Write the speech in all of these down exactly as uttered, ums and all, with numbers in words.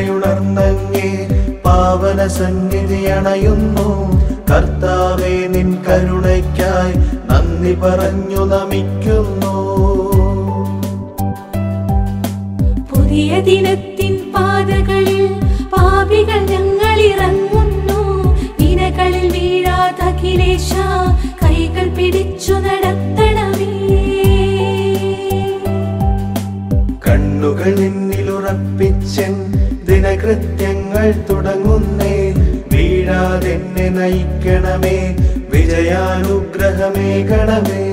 കരുണയുണർന്നങ്ങേ പാവന സന്നിധി അണയുന്നു. കർത്താവേ, നിൻ കരുണയ്ക്കായി നന്ദി പറഞ്ഞു നമിക്കുന്നു. പുതിയ ദിനത്തിൻ പാതകളിൽ പാപികൾ ഞങ്ങൾ ഇറങ്ങുന്നു. ദിനകളിൽ വീഴാതെ അഖിലേശ കൈകൾ പിടിച്ചു നടത്തണമേ. കണ്ണുകൾ നിന്നിലുറപ്പിച്ചൻ ദിനകൃത്യങ്ങൾ തുടങ്ങുന്നേ. വീഴാതെന്നെ നയിക്കണമേ, വിജയാനുഗ്രഹമേകണമേ.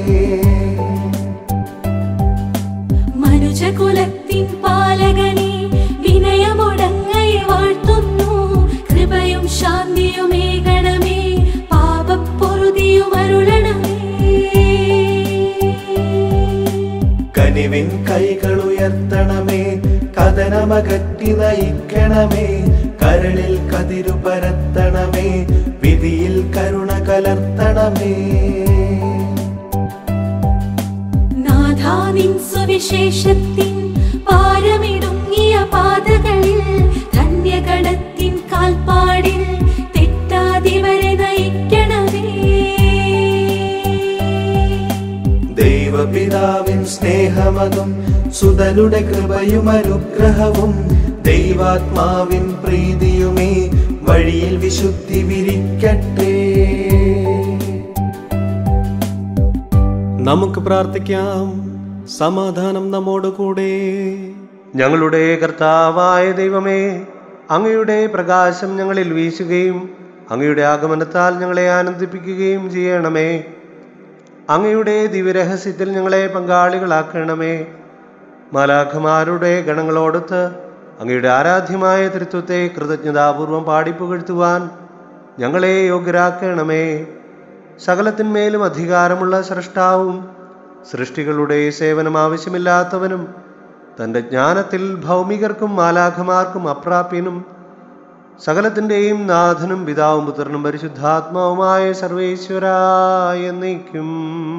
മനുജകുലത്തിൻ പാലകനെ വിനയമൊടങ്ങയെ വാഴ്ത്തുന്നു. കൃപയും ശാന്തിയുമേകണമേ, പാപപ്പൊറുതിയും അരുളണമേ. കനിവിൻ കൈകൾ ഉയർത്തണമേ, കഥനമകറ്റി നയിക്കണമേ. കരളിൽ കതിരു പരത്തണമേ, വിധിയിൽ കരുണ കലർത്തണമേ. നാഥാ, നിൻ സുവിശേഷത്തിൻ പാരമിടുങ്ങിയ പാതകളിൽ ധന്യഗണത്തിൻ കാൽപ്പാടിൽ തെറ്റാതിവരെ നയിക്കണമേ. ദൈവപിതാവിൻ സ്നേഹമതും സുതനുടെ കൃപയും അനുഗ്രഹവും ദൈവാത്മാവിൻ പ്രീതിയുമേ വഴിയിൽ വിശുദ്ധി വിരിക്കട്ടെ. നമുക്ക് പ്രാർത്ഥിക്കാം. സമാധാനം നമ്മോടുകൂടെ. ഞങ്ങളുടെ കർത്താവായ ദൈവമേ, അങ്ങയുടെ പ്രകാശം ഞങ്ങളിൽ വീശുകയും അങ്ങയുടെ ആഗമനത്താൽ ഞങ്ങളെ ആനന്ദിപ്പിക്കുകയും ചെയ്യണമേ. അങ്ങയുടെ ദിവ്യരഹസ്യത്തിൽ ഞങ്ങളെ പങ്കാളികളാക്കണമേ. മാലാഖമാരുടെ ഗണങ്ങളോടൊത്ത് അങ്ങയുടെ ആരാധ്യമായ തൃത്വത്തെ കൃതജ്ഞതാപൂർവം പാടിപ്പുകഴ്ത്തുവാൻ ഞങ്ങളെ യോഗ്യരാക്കണമേ. സകലത്തിന്മേലും അധികാരമുള്ള സ്രഷ്ടാവും സൃഷ്ടികളുടെ സേവനം ആവശ്യമില്ലാത്തവനും തൻ്റെ ജ്ഞാനത്തിൽ ഭൗമികർക്കും മാലാഖമാർക്കും അപ്രാപ്യനും സകലത്തിൻ്റെയും നാഥനും പിതാവും പുത്രനും പരിശുദ്ധാത്മാവുമായ സർവേശ്വരായ എന്നേക്കും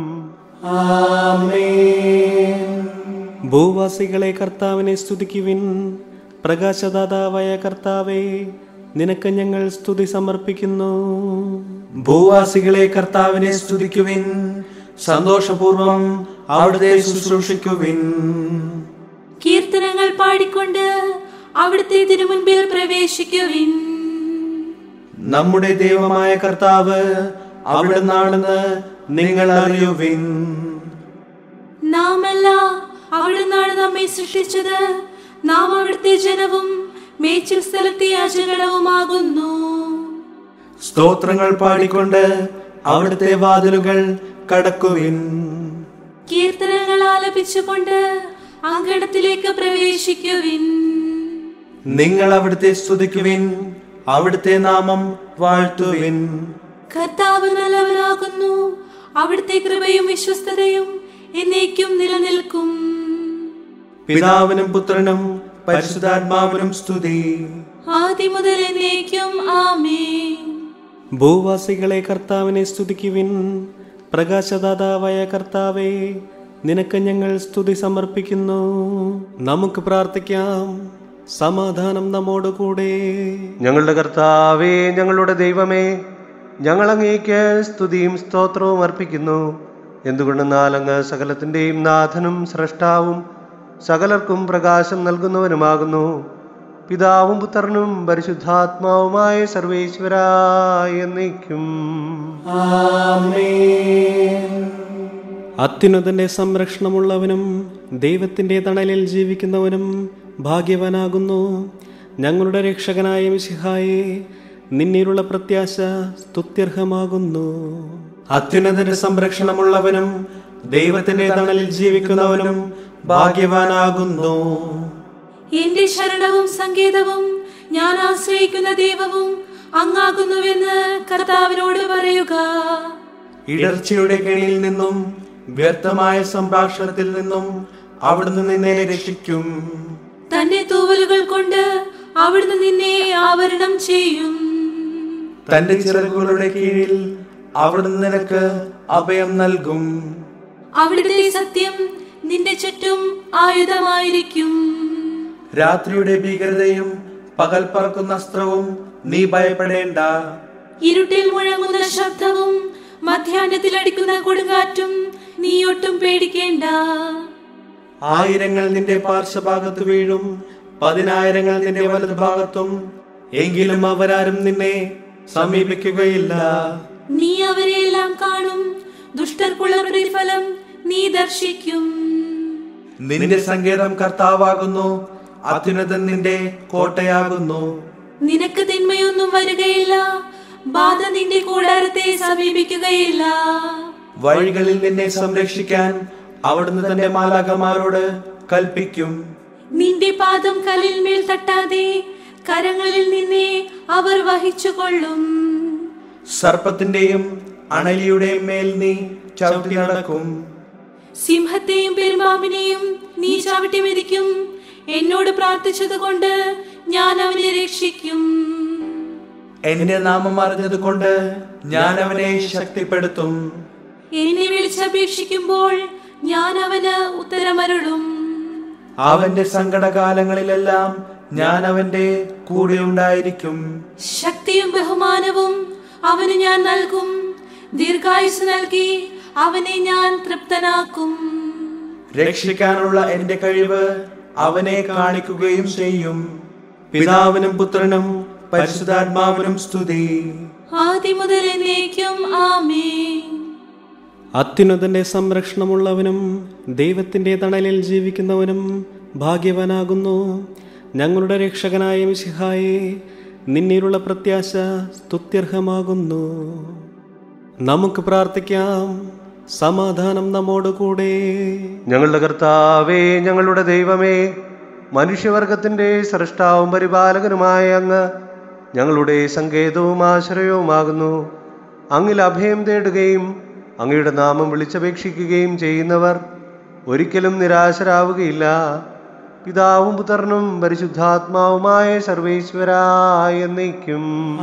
ആമേൻ. ഭൂവാസികളെ കർത്താവിനെ സ്തുതിക്കുവിൻ. പ്രകാശദാതാവായ കർത്താവേ, നിനക്ക് ഞങ്ങൾ സ്തുതി സമർപ്പിക്കുന്നു. ഭൂവാസികളെ കർത്താവിനെ സ്തുതിക്കുവിൻ. സന്തോഷപൂർവം അവിടുത്തെ ശുശ്രൂഷിക്കുവിൻ. കീർത്തനങ്ങൾ പാടിക്കൊണ്ട് അവിടുത്തെ തിരുമുൻപിൽ പ്രവേശിക്കുവിൻ. നമ്മുടെ ദൈവമായ കർത്താവ് അവിടുന്നാണെന്ന് നിങ്ങൾ അറിയുവിൻ. നാമല്ല, അവിടുന്നാണ് നമ്മെ സൃഷ്ടിച്ചത്. നാം അവിടുത്തെ ജനവും മേച്ചിൽ സ്ഥലത്തെ യാചകളവുമാകുന്നു. സ്തോത്രങ്ങൾ പാടിക്കൊണ്ട് അവിടുത്തെ വാതിലുകൾ കടക്കുവിൻ. കീർത്തനങ്ങൾ ആലപിച്ചുകൊണ്ട് അങ്കണത്തിലേക്ക് പ്രവേശിക്കുവിൻ. നിങ്ങൾ അവിടുത്തെ സ്തുതിക്കുവിൻ, അവിടുത്തെ നാമം വാഴ്ത്തുവിൻ. കർത്താവ് നല്ലവനാകുന്നു. അവിടുത്തെ കൃപയും വിശ്വസ്തതയും എന്നേക്കും നിലനിൽക്കും. പിതാവിനും പുത്രനും പരിശുദ്ധാത്മാവിനും സ്തുതി. ആദ്യം മുതൽ എന്നേക്കും ആമേൻ. ഭൂവാസികളെ കർത്താവിനെ സ്തുതിക്കുവിൻ. പ്രകാശദാതാവായ കർത്താവേ, നിനക്ക് ഞങ്ങൾ സ്തുതി സമർപ്പിക്കുന്നു. നമുക്ക് പ്രാർത്ഥിക്കാം. സമാധാനം നമ്മോടുകൂടെ. ഞങ്ങളുടെ കർത്താവേ, ഞങ്ങളുടെ ദൈവമേ, ഞങ്ങൾ അങ്ങേക്ക് സ്തുതിയും സ്തോത്രവും അർപ്പിക്കുന്നു. എന്തുകൊണ്ടെന്നാൽ അങ്ങ് സകലത്തിൻ്റെയും നാഥനും സ്രഷ്ടാവും സകലർക്കും പ്രകാശം നൽകുന്നവനുമാകുന്നു. പിതാവും പുത്രനും പരിശുദ്ധാത്മാവുമായ സർവേശ്വരായ എന്നേക്കും ആമേൻ. അത്യുന്നതന്റെ സംരക്ഷണമുള്ളവനും ദൈവത്തിന്റെ തണലിൽ ജീവിക്കുന്നവനും ഭാഗ്യവാനാകുന്നു. ഞങ്ങളുടെ രക്ഷകനായ മിശിഹായേ, നിന്നിലുള്ള പ്രത്യാശ സ്തുത്യർഹമാകുന്നു. അത്യുന്നതന്റെ സംരക്ഷണമുള്ളവനും ദൈവത്തിന്റെ തണലിൽ ജീവിക്കുന്നവനും ഭാഗ്യവാനാകുന്നു. എന്റെ ശരണവും സങ്കേതവും ഞാൻ ആശ്രയിക്കുന്ന ദൈവവും അങ്ങാകുന്നുവെന്ന് കർത്താവിനോട് പറയുക. ഇടർച്ചയുടെ കെണിയിൽ നിന്നും വ്യർത്ഥമായ സംഭാഷണത്തിൽ നിന്നും അവിടുന്ന് നിന്നെ രക്ഷിക്കും. തന്റെ തൂവലുകൾ കൊണ്ട് അവിടുന്ന് നിന്നെ ആവരണം ചെയ്യും. തന്റെ ചിറകുകളുടെ കീഴിൽ അവിടുന്ന് നിനക്ക് അഭയം നൽകും. അവിടുത്തെ സത്യം നിന്റെ ചുറ്റും ആയുധമായിരിക്കും. രാത്രിയുടെ ഭീകരതയും പകൽ പറക്കുന്ന അസ്ത്രവും നീ ഭയപ്പെടേണ്ട. ഇരുട്ടിൽ മുഴങ്ങുന്ന ശബ്ദവും മധ്യാഹ്നത്തിൽ അടിക്കുന്ന കൊടുങ്കാറ്റും നീ ഒട്ടും പേടിക്കേണ്ട. ആയിരങ്ങൾ നിന്റെ പാർശ്വഭാഗത്ത് വീഴും, പതിനായിരങ്ങൾ നിന്റെ വലതുഭാഗത്തും, എങ്കിലും അവരാരും നിന്നെ സമീപിക്കുകയില്ല. നീ അവരെയെല്ലാം കാണും, ദുഷ്ടർക്കുള്ള പ്രതിഫലം നീ ദർശിക്കും. നിന്റെ സങ്കേതം കർത്താവാകുന്നു, അത്യുന്നതൻ നിന്റെ കോട്ടയാകുന്നു. നിനക്ക് തിന്മയൊന്നും വരികയില്ല, ബാധ നിന്റെ കൂടാരത്തെ സമീപിക്കുകയില്ല. വഴികളിൽ നിന്നെ സംരക്ഷിക്കാൻ അവിടുന്ന് തന്റെ മാലാഖമാരോട് കൽപ്പിക്കും. നിന്റെ പാദം കല്ലിൽ മേൽ തട്ടാതെ കരങ്ങളിൽ നിന്നെ അവർ വഹിച്ചുകൊള്ളും. സർപ്പത്തിന്റെയും അണലിയുടെയും മേൽ നീ ചവിട്ടി നടക്കും. സിംഹത്തെയും പെരുമ്പാമ്പിനെയും നീ ചവിട്ടി മെതിക്കും. എന്നോട് പ്രാർത്ഥിച്ചത് കൊണ്ട് ഞാൻ അവനെ രക്ഷിക്കും. എന്റെ നാമം അറിഞ്ഞത് കൊണ്ട് ഞാൻ അവനെ ശക്തിപ്പെടുത്തും. എന്നെ വിളിച്ചപേക്ഷിക്കുമ്പോൾ ഞാൻ അവന് ഉത്തരമരുളും. അവന്റെ സങ്കടകാലങ്ങളിലെല്ലാം ഞാൻ അവന്റെ കൂടെ ഉണ്ടായിരിക്കും. ശക്തിയും ബഹുമാനവും അവന് ഞാൻ നൽകും. ദീർഘായുസ് നൽകി അവനെ ഞാൻ തൃപ്തനാക്കും. രക്ഷിക്കാനുള്ള എന്റെ കഴിവ് അവനെ കാണിക്കുകയും ചെയ്യും. പിതാവിനും പുത്രനും പരിശുദ്ധാത്മാവിനും സ്തുതി. ആദ്യം മുതൽ എന്നേക്കും ആമേൻ. അത്യുന്നതന്റെ സംരക്ഷണമുള്ളവനും ദൈവത്തിന്റെ തണലിൽ ജീവിക്കുന്നവനും ഭാഗ്യവാനാകുന്നു. ഞങ്ങളുടെ രക്ഷകനായ മിശിഹായേ, നിന്നിലുള്ള പ്രത്യാശ സ്തുത്യർഹമാകുന്നു. നമുക്ക് പ്രാർത്ഥിക്കാം. സമാധാനം നമ്മോടുകൂടെ. ഞങ്ങളുടെ കർത്താവേ, ഞങ്ങളുടെ ദൈവമേ, മനുഷ്യവർഗത്തിന്റെ സ്രഷ്ടാവും പരിപാലകനുമായ അങ്ങ് ഞങ്ങളുടെ സങ്കേതവും ആശ്രയവുമാകുന്നു. അങ്ങിൽ അഭയം തേടുകയും അങ്ങയുടെ നാമം വിളിച്ചപേക്ഷിക്കുകയും ചെയ്യുന്നവർ ഒരിക്കലും നിരാശരാവുകയില്ല. പിതാവും പുത്രനും പരിശുദ്ധാത്മാവുമായ സർവേശ്വരായ എന്നേക്കും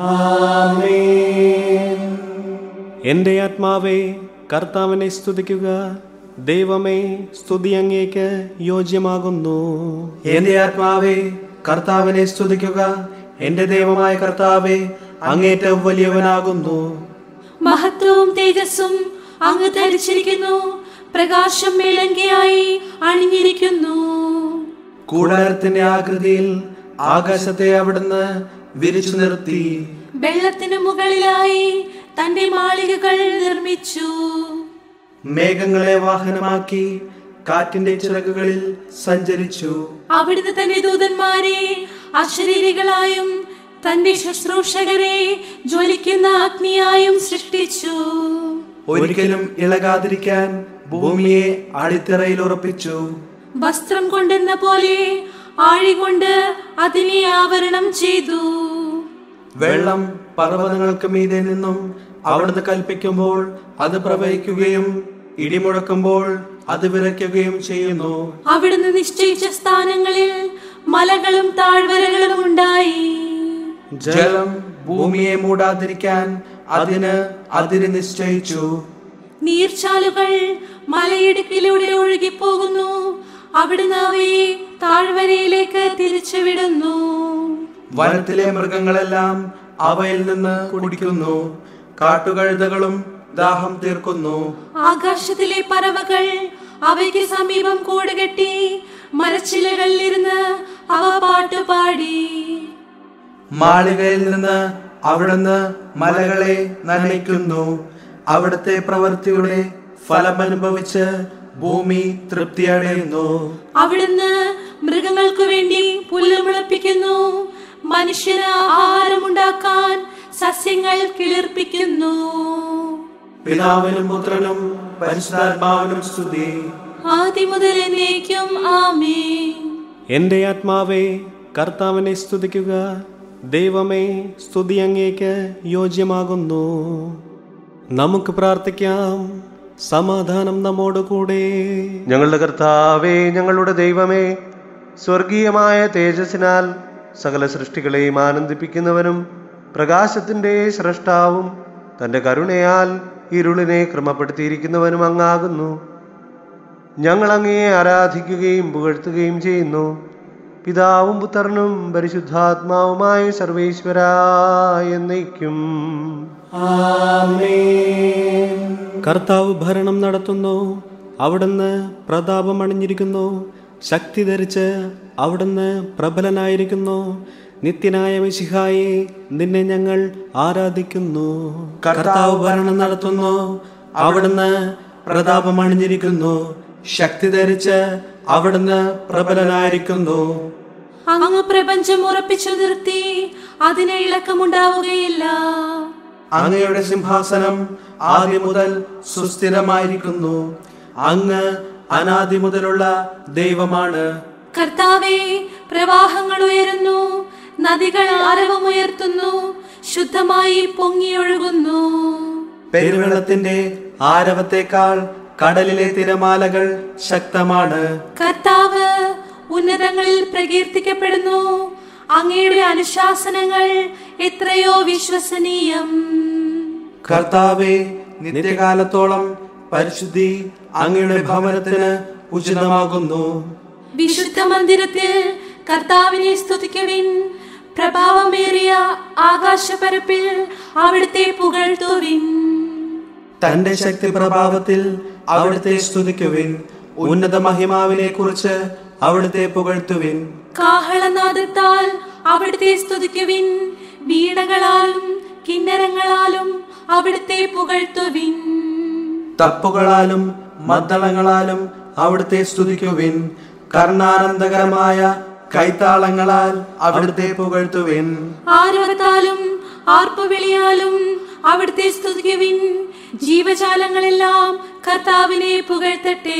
ആമേൻ. എൻ്റെ ആത്മാവേ, കർത്താവിനെ സ്തുതിക്കുക. ദൈവമേ, സ്തുതി അങ്ങേക്ക് യോജ്യമാകുന്നു. എന്റെ ആത്മാവേ, കർത്താവിനെ സ്തുതിക്കുക. എന്റെ ദൈവമായ കർത്താവേ, അങ്ങേറ്റവും വലിയവനാകുന്നു. മഹത്വവും തേജസ്സും അങ്ങ് ധരിച്ചിരിക്കുന്നു. പ്രകാശം മേലങ്കിയായി അണിഞ്ഞിരിക്കുന്നു. കൂടാരത്തിന്റെ ആകൃതിയിൽ ആകാശത്തെ അവിടുന്ന് വിരിച്ചു നിർത്തി. വെള്ളത്തിന് മുകളിലായി തന്റെ മാളികകൾ നിർമ്മിച്ചു. മേഘങ്ങളെ വാഹനമാക്കി കാറ്റിന്റെ ചിറകുകളിൽ സഞ്ചരിച്ചു. അവിടുന്ന് തന്റെ ദൂതന്മാരെ അശരീരികളായും തന്റെ ശുശ്രൂഷകരെ ജ്വലിക്കുന്ന അഗ്നിയായും സൃഷ്ടിച്ചു. ഒരിക്കലും ഇളകാതിരിക്കാൻ ഭൂമിയെ അടിത്തറയിൽ ഉറപ്പിച്ചു. വസ്ത്രം കൊണ്ടെന്ന പോലെ ആഴികൊണ്ട് അതിനെ ആവരണം ചെയ്തു. വെള്ളം പർവ്വതങ്ങൾക്ക് മീതെ നിന്നും അവിടുന്ന് കൽപ്പിക്കുമ്പോൾ അത് പ്രവഹിക്കുകയും ഇടിമുഴക്കുമ്പോൾ അത് വിറയ്ക്കുകയും ചെയ്യുന്നു. അവിടുന്ന് നിശ്ചയിച്ച സ്ഥാനങ്ങളിൽ മലകളും താഴ്വരകളും ഉണ്ടായി. ജലം ഭൂമിയെ മൂടാതിരിക്കാൻ അതിന് അതിര് നിശ്ചയിച്ചു. നീർച്ചാലുകൾ മലയിടുക്കിലൂടെ ഒഴുകിപ്പോകുന്നു. അവിടുന്ന് അവയെ താഴ്വരയിലേക്ക് തിരിച്ചുവിടുന്നു. വനത്തിലെ മൃഗങ്ങളെല്ലാം അവയിൽ നിന്ന് കുടിക്കുന്നു. കാട്ടുകഴുതകളും ദാഹം തീർക്കുന്നു. ആകാശത്തിലെ പറവകൾ അവയ്ക്ക് സമീപം കൂടുകെട്ടി മരച്ചിലകളിലിരുന്ന് അവ പാട്ടുപാടി. മാളികയിൽ നിന്ന് അവിടുന്ന് മലകളെ നനയ്ക്കുന്നു. അവിടുത്തെ പ്രവൃത്തിയുടെ ഫലമനുഭവിച്ച് ഭൂമി തൃപ്തിയടയുന്നു. അവിടുന്ന് മൃഗങ്ങൾക്കു വേണ്ടി പുല്ല് മുളപ്പിക്കുന്നു. മനുഷ്യന് ആഹാരമുണ്ടാക്കാൻ സസ്യങ്ങൾ കിളിർപ്പിക്കുന്നു. പിതാവിനും പുത്രനും പരിശുദ്ധാത്മാവിനും സ്തുതി. ആദ്യം മുതൽ എന്നേക്കും ആമേൻ. എൻ്റെ ആത്മാവേ, കർത്താവിനെ സ്തുതിക്കുക. ദൈവമേ, സ്തുതി അങ്ങേക്ക് യോജ്യമാകുന്നു. നമുക്ക് പ്രാർത്ഥിക്കാം. സമാധാനം നമ്മോടുകൂടെ. ഞങ്ങളുടെ കർത്താവേ, ഞങ്ങളുടെ ദൈവമേ, സ്വർഗീയമായ തേജസ്സിനാൽ സകല സൃഷ്ടികളെയും ആനന്ദിപ്പിക്കുന്നവനും പ്രകാശത്തിൻ്റെ സ്രഷ്ടാവും തൻ്റെ കരുണയാൽ ഇരുളിനെ ക്രമപ്പെടുത്തിയിരിക്കുന്നവനും അങ്ങാകുന്നു. ഞങ്ങൾ അങ്ങയെ ആരാധിക്കുകയും പുകഴ്ത്തുകയും ചെയ്യുന്നു. പിതാവും പുത്രനും പരിശുദ്ധാത്മാവുമായ സർവേശ്വര എന്നേക്കും. കർത്താവ് ഭരണം നടത്തുന്നു, അവിടുന്ന് പ്രതാപം അണിഞ്ഞിരിക്കുന്നു. ശക്തി ധരിച്ച് അവിടുന്ന് പ്രബലനായിരിക്കുന്നു. നിത്യനായ മിശിഹായെ, നിന്നെ ഞങ്ങൾ ആരാധിക്കുന്നു. കർത്താവ് ഭരണം നടത്തുന്നു, അവിടുന്ന് പ്രതാപം അണിഞ്ഞിരിക്കുന്നു. ശക്തി ധരിച്ച് അവിടുന്ന് പ്രബലനായിരിക്കുന്നു. അങ്ങ് പ്രപഞ്ചം ഉറപ്പിച്ചു നിർത്തി, അതിന് ഇളക്കമുണ്ടാവുകയില്ല. അങ്ങയുടെ സിംഹാസനം ആദ്യം മുതൽ സുസ്ഥിരമായിരിക്കുന്നു. അങ്ങ് അനാദി മുതലുള്ള ദൈവമാണ്. കർത്താവേ, പ്രവാഹങ്ങൾ ഉയരുന്നു, നദികൾ അരവമുയർത്തുന്നു, ശുദ്ധമായി പൊങ്ങിയൊഴുകുന്നു. പെരുവെള്ളത്തിന്റെ ആരവത്തേക്കാൾ കടലിലെ തിരമാലകൾ ശക്തമാണ്. കർത്താവ് ഉന്നതങ്ങളിൽ പ്രകീർത്തിക്കപ്പെടുന്നു. അങ്ങയുടെ അനുശാസനങ്ങൾ എത്രയോ വിശ്വസനീയം. കർത്താവേ, നിത്യകാലത്തോളം പരിശുദ്ധി അങ്ങയുടെ ഭവനത്തിന് ഉചിതമാകുന്നു. വിശുദ്ധ മന്ദിരത്തിൽ കർത്താവിനെ സ്തുതിക്കുവിൻ. പ്രഭാവമേറിയ ആകാശപരപ്പിൽ അവിടുത്തെ പുകഴ്ത്തുവിൻ. തന്റെ ശക്തി പ്രഭാവത്തിൽ അവിടുത്തെ സ്തുതിക്കുവിൻ. ഉന്നത മഹിമാവിനെ കുറിച്ച് അവിടുത്തെ പുകഴ്ത്തുവിൻ. കാഹളനാദത്താൽ അവിടുത്തെ സ്തുതിക്കുവിൻ. വീണകളാലും കിന്നരങ്ങളാലും അവിടുത്തെ പുകഴ്ത്തുവിൻ. തപ്പുകളാലും മദ്ദളങ്ങളാലും അവിടുത്തെ സ്തുതിക്കുവിൻ. കർണാനന്ദകരമായ കൈത്താളങ്ങളാൽ അവിടുത്തെ പുകഴ്ത്തുവിൻ. ആരവത്താലും ആർപ്പുവിളിയാലും അവിടുത്തെ സ്തുതിക്കുവിൻ. ജീവജാലങ്ങളെല്ലാം കർത്താവിനെ പുകഴ്ത്തട്ടെ.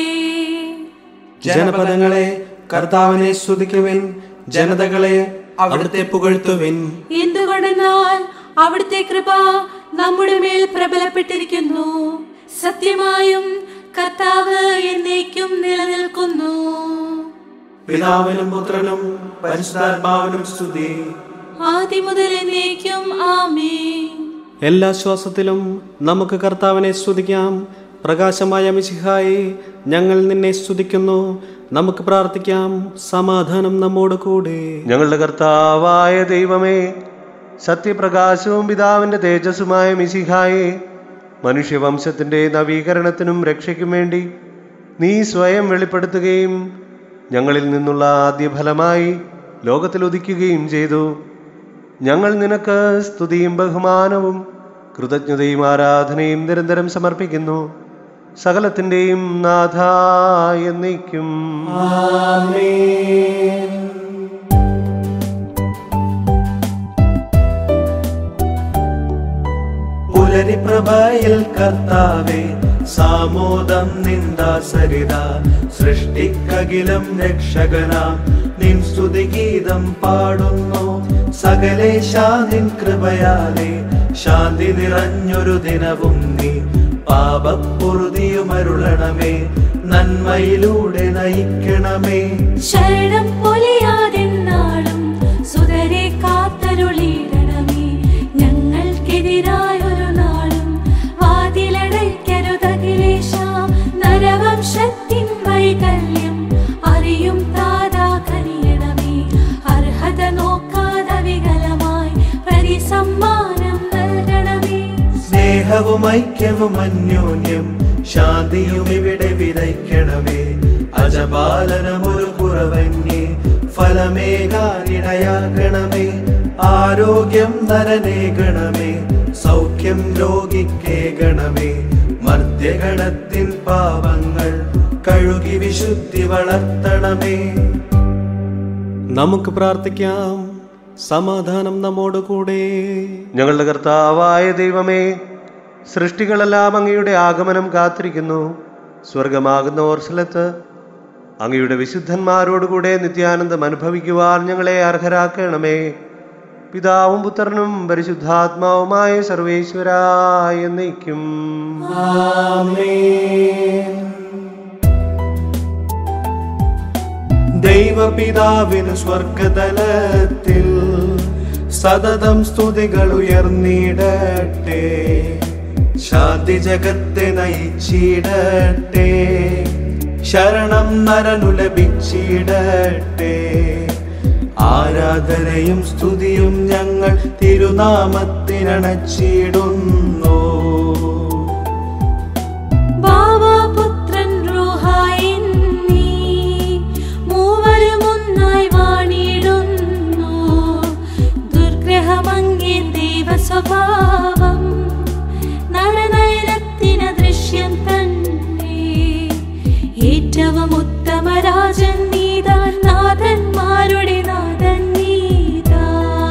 ജനപദങ്ങളെ കർത്താവിനെ സ്തുതിക്കുവിൻ. ജനതകളെ അവിടുത്തെ പുകഴ്ത്തുവിൻ. എന്തുകൊണ്ടെന്നാൽ അവിടുത്തെ കൃപ നമ്മുടെ മേൽ പ്രബലപ്പെട്ടിരിക്കുന്നു. സത്യമായും കർത്താവ് എന്നേക്കും നിലനിൽക്കുന്നു. പിതാവിനും പുത്രനും പരിശുദ്ധാത്മാവിനും സ്തുതി. ആദ്യം മുതൽ എന്നേക്കും ആമേൻ. എല്ലാ ശ്വാസത്തിലും നമുക്ക് കർത്താവിനെ സ്തുതിക്കാം. പ്രകാശമായ മിശിഹായെ, ഞങ്ങൾ നിന്നെ സ്തുതിക്കുന്നു. നമുക്ക് പ്രാർത്ഥിക്കാം. സമാധാനം നമ്മോട് കൂടെ. ഞങ്ങളുടെ കർത്താവായ ദൈവമേ, സത്യപ്രകാശവും പിതാവിന്റെ തേജസ്സുമായ മിശിഹായെ, മനുഷ്യവംശത്തിന്റെ നവീകരണത്തിനും രക്ഷയ്ക്കും വേണ്ടി നീ സ്വയം വെളിപ്പെടുത്തുകയും ഞങ്ങളിൽ നിന്നുള്ള ആദ്യഫലമായി ലോകത്തിൽ ഉദിക്കുകയും ചെയ്തു. ഞങ്ങൾ നിനക്ക് സ്തുതിയും ബഹുമാനവും കൃതജ്ഞതയും ആരാധനയും നിരന്തരം സമർപ്പിക്കുന്നു. സകലത്തിന്റെയും നാഥ എന്നേക്കും. ആമേൻ. പുലരിപ്രഭയിൽ കർത്താവേ, സാമോദം നിന്ദാസരിത സൃഷ്ടിക്കകിലം രക്ഷകനാം നിൻ സ്തുതിഗീതം പാടുന്നു. സകലേശ നിൻ കൃപയാലേ ശാന്തി നിറഞ്ഞൊരു ദിനവും നീ പാപപ്പൊറുതിയുമരുളണമേ. നന്മയിലൂടെ നയിക്കണമേ. ശരണം പൊലിയാതെന്നാളും സുതരെ കാത്തരുളിയിടണമേ. ഞങ്ങൾക്കെതിരായൊരു നാളും വാതിലടയ്ക്കരുതഖിലേശ. നരവംശത്തിൻ വൈകല്യം അറിയും താതാ കനിയണമേ. അർഹത നോക്കാതെ വികലമായി പരിസമ്മാനം നൽകണമേ. സ്നേഹവും ഐക്യവും അന്യോന്യം ശാന്തിയും ഇവിടെ വിതയ്ക്കണമേ. അജപാലനമൊരു കുറവന്യേ ഫലമേകാനിടയാകണമേ. ആരോഗ്യം നരനേകണമേ, സൗഖ്യം രോഗിക്കേകണമേ. മർത്യഗണത്തിൻ പാപങ്ങൾ കഴുകി വിശുദ്ധി വളർത്തണമേ. നമുക്ക് പ്രാർത്ഥിക്കാം. സമാധാനം നമ്മോട് കൂടെ. ഞങ്ങളുടെ കർത്താവായ ദൈവമേ, സൃഷ്ടികളെല്ലാം അങ്ങയുടെ ആഗമനം കാത്തിരിക്കുന്നു. സ്വർഗമാകുന്ന ഓർസലത്ത് അങ്ങയുടെ വിശുദ്ധന്മാരോടുകൂടെ നിത്യാനന്ദം അനുഭവിക്കുവാൻ ഞങ്ങളെ അർഹരാക്കണമേ. പിതാവും പുത്രനും പരിശുദ്ധാത്മാവുമായ സർവേശ്വര എന്നേക്കും. ആമേൻ. ദൈവപിതാവിന് സ്വർഗതലത്തിൽ സതതം സ്തുതികൾ ഉയർന്നിടട്ടെ. ശാന്തി ജഗത്തെ നയിച്ചിടട്ടെ. ശരണം നരനു ലഭിച്ചിടട്ടെ. ആരാധനയും സ്തുതിയും ഞങ്ങൾ തിരുനാമത്തിനണച്ചിടുന്നു. ബാവാപുത്രൻ റൂഹായിൻ നീ മൂവരും ഒന്നായി വാണിടുന്നു. ദുർഗ്രഹമങ്ങേ ദൈവ സ്വഭാവം നരനയനത്തിന് ദൃശ്യം തന്നെ. ഏറ്റവും ഉത്തമ രാജൻ നീതാൻ, നാഥന്മാരുടെ നാഥൻ നീതാ.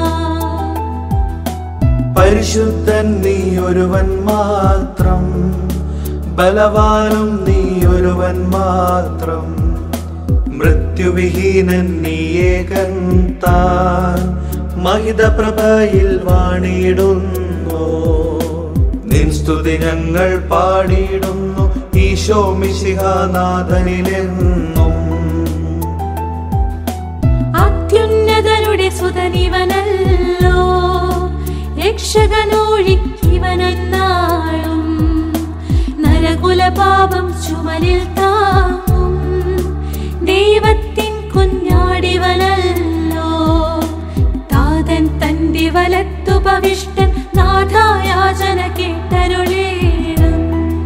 പരിശുദ്ധൻ നീ ഒരുവൻ മാത്രം, ബലവാനും നീ ഒരുവൻ മാത്രം. മൃത്യുവിഹീനൻ നീ ഏകൻ താൻ, മഹിത പ്രഭയിൽ വാണിടുന്നു. നിൻ സ്തുതി ഞങ്ങൾ പാടിയിടുന്നു ഈശോ മിശിഹാനാഥനിലെന്നും. അത്യുന്നതരുടെ സുതനിവനല്ലോ, രക്ഷകനൊഴിക്കിവനെന്നാളും. നരകുലപാപം ചുമലിൽ താങ്ങും ദൈവത്തിൻ കുഞ്ഞാടിവനല്ലോ. താതൻ തന്റെ വലത്തുപവിഷ്ടൻ, നാഥായാചന കേട്ടരുളേണം.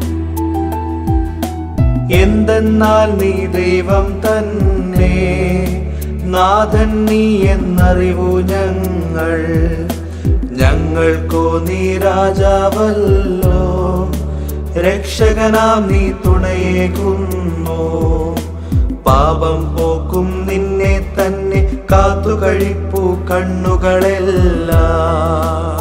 എന്തെന്നാൽ നീ ദൈവം തന്നെ, നാഥൻ നീ എന്നറിവു ഞങ്ങൾ. ഞങ്ങൾക്കോ നീ രാജാവല്ലോ, രക്ഷകനാം നീ തുണയേകുന്നു. പാപം പോക്കും നിന്നെ തന്നെ കാത്തുകഴിപ്പു കണ്ണുകളെല്ലാം.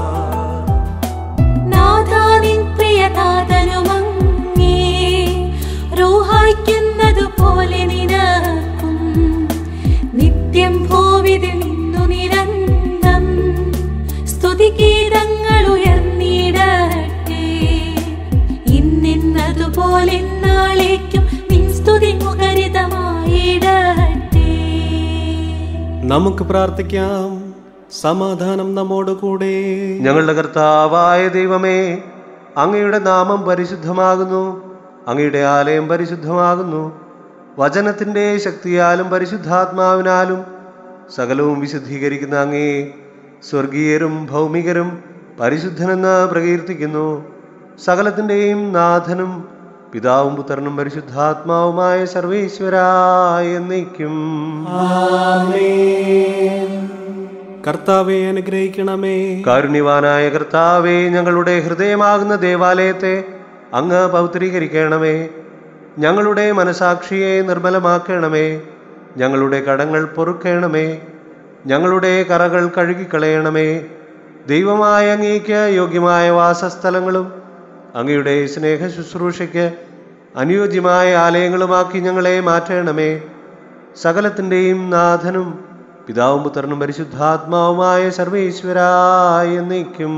നാഥാനിൻ പ്രിയനാഥനുമങ്ങേ റൂഹായ്ക്കുന്നതു പോലെ നിനക്കും. നിത്യം ഭൂവിതിൽ നിന്നു നിരന്തം സ്തുതിഗീതങ്ങൾ ഉയർന്നിടട്ടെ. ഇന്നെന്നതുപോലെ നാളേക്കും നിൻ സ്തുതി മുഖരിതമായിടട്ടെ. നമുക്ക് പ്രാർത്ഥിക്കാം. സമാധാനം നമ്മോടുകൂടെ. ഞങ്ങളുടെ കർത്താവായ ദൈവമേ, അങ്ങയുടെ നാമം പരിശുദ്ധമാകുന്നു. അങ്ങയുടെ ആലയം പരിശുദ്ധമാകുന്നു. വചനത്തിൻ്റെ ശക്തിയാലും പരിശുദ്ധാത്മാവിനാലും സകലവും വിശുദ്ധീകരിക്കുന്ന അങ്ങേ സ്വർഗീയരും ഭൗമികരും പരിശുദ്ധനെന്ന് പ്രകീർത്തിക്കുന്നു. സകലത്തിൻ്റെയും നാഥനും പിതാവും പുത്രനും പരിശുദ്ധാത്മാവുമായ സർവേശ്വരായ എന്നേക്കും. കർത്താവെ അനുഗ്രഹിക്കണമേ. കാരുണ്യവാനായ കർത്താവേ, ഞങ്ങളുടെ ഹൃദയമാകുന്ന ദേവാലയത്തെ അങ്ങ് പൗത്രീകരിക്കണമേ. ഞങ്ങളുടെ മനസാക്ഷിയെ നിർമ്മലമാക്കണമേ. ഞങ്ങളുടെ കടങ്ങൾ പൊറുക്കണമേ. ഞങ്ങളുടെ കറകൾ കഴുകിക്കളയണമേ. ദൈവമായ അങ്ങേക്ക് യോഗ്യമായ വാസസ്ഥലങ്ങളും അങ്ങയുടെ സ്നേഹ ശുശ്രൂഷയ്ക്ക് അനുയോജ്യമായ ആലയങ്ങളുമാക്കി ഞങ്ങളെ മാറ്റണമേ. സകലത്തിൻ്റെയും നാഥനും പിതാവും പുത്രനും പരിശുദ്ധാത്മാവുമായ സർവേശ്വരായ എന്നേക്കും.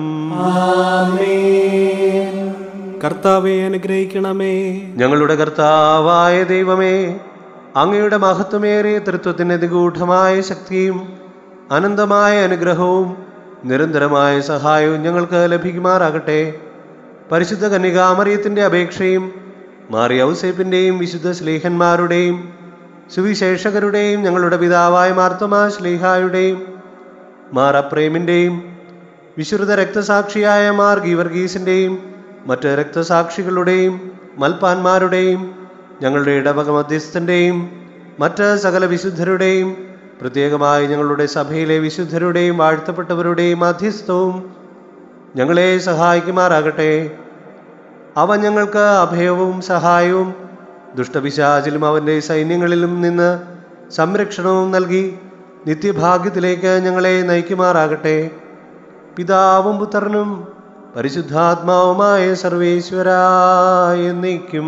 കർത്താവെ അനുഗ്രഹിക്കണമേ. ഞങ്ങളുടെ കർത്താവായ ദൈവമേ, അങ്ങയുടെ മഹത്വമേറിയ തൃത്വത്തിന് നിഗൂഢമായ ശക്തിയും അനന്തമായ അനുഗ്രഹവും നിരന്തരമായ സഹായവും ഞങ്ങൾക്ക് ലഭിക്കുമാറാകട്ടെ. പരിശുദ്ധ കന്യകാമറിയത്തിൻ്റെ അപേക്ഷയും മാറി ഔസേപ്പിൻ്റെയും വിശുദ്ധ ശ്ലീഹന്മാരുടെയും സുവിശേഷകരുടെയും ഞങ്ങളുടെ പിതാവായ മാർത്തോമാ ശ്ലീഹായുടെയും മാർ അപ്രേമിൻ്റെയും വിശുദ്ധ രക്തസാക്ഷിയായ മാർ ഗീവർഗീസിൻ്റെയും മറ്റ് രക്തസാക്ഷികളുടെയും മൽപ്പാന്മാരുടെയും ഞങ്ങളുടെ ഇടവക മധ്യസ്ഥൻ്റെയും മറ്റ് സകല വിശുദ്ധരുടെയും പ്രത്യേകമായി ഞങ്ങളുടെ സഭയിലെ വിശുദ്ധരുടെയും വാഴ്ത്തപ്പെട്ടവരുടെയും മധ്യസ്ഥവും ഞങ്ങളെ സഹായിക്കുമാറാകട്ടെ. അവ ഞങ്ങൾക്ക് അഭയവും സഹായവും ദുഷ്ടപിശാചിലും അവൻ്റെ സൈന്യങ്ങളിലും നിന്ന് സംരക്ഷണവും നൽകി നിത്യഭാഗ്യത്തിലേക്ക് ഞങ്ങളെ നയിക്കുമാറാകട്ടെ. പിതാവും പുത്രനും പരിശുദ്ധാത്മാവുമായ സർവേശ്വരായ എന്നേക്കും.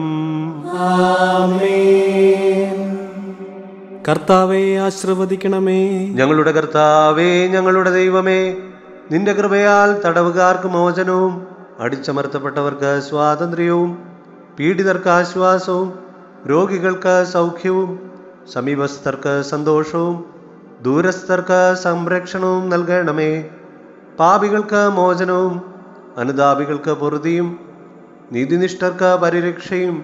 കർത്താവെ ആശീർവദിക്കണമേ. ഞങ്ങളുടെ കർത്താവേ, ഞങ്ങളുടെ ദൈവമേ, നിന്റെ കൃപയാൽ തടവുകാർക്ക് മോചനവും അടിച്ചമർത്തപ്പെട്ടവർക്ക് സ്വാതന്ത്ര്യവും പീഡിതർക്ക് ആശ്വാസവും രോഗികൾക്ക് സൗഖ്യവും സമീപസ്ഥർക്ക് സന്തോഷവും ദൂരസ്ഥർക്ക് സംരക്ഷണവും നൽകണമേ. പാപികൾക്ക് മോചനവും അനുതാപികൾക്ക് പൊറുതിയും നീതിനിഷ്ഠർക്ക് പരിരക്ഷയും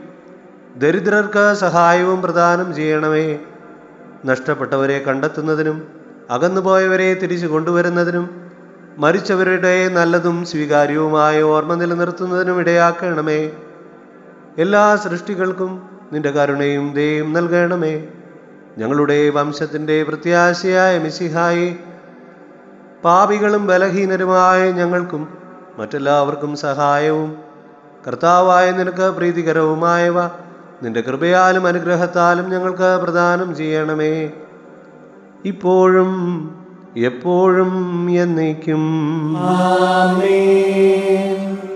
ദരിദ്രർക്ക് സഹായവും പ്രദാനം ചെയ്യണമേ. നഷ്ടപ്പെട്ടവരെ കണ്ടെത്തുന്നതിനും അകന്നുപോയവരെ തിരിച്ചു കൊണ്ടുവരുന്നതിനും മരിച്ചവരുടെ നല്ലതും സ്വീകാര്യവുമായ ഓർമ്മ നിലനിർത്തുന്നതിനും ഇടയാക്കണമേ. എല്ലാ സൃഷ്ടികൾക്കും നിന്റെ കരുണയും ദയയും നൽകണമേ. ഞങ്ങളുടെ വംശത്തിൻ്റെ പ്രത്യാശയായ മിശിഹായി, പാപികളും ബലഹീനരുമായ ഞങ്ങൾക്കും മറ്റെല്ലാവർക്കും സഹായവും കർത്താവായ നിനക്ക് പ്രീതികരവുമായവ നിന്റെ കൃപയാലും അനുഗ്രഹത്താലും ഞങ്ങൾക്ക് പ്രദാനം ചെയ്യണമേ, ഇപ്പോഴും എപ്പോഴും എന്നേക്കും. ആമേൻ.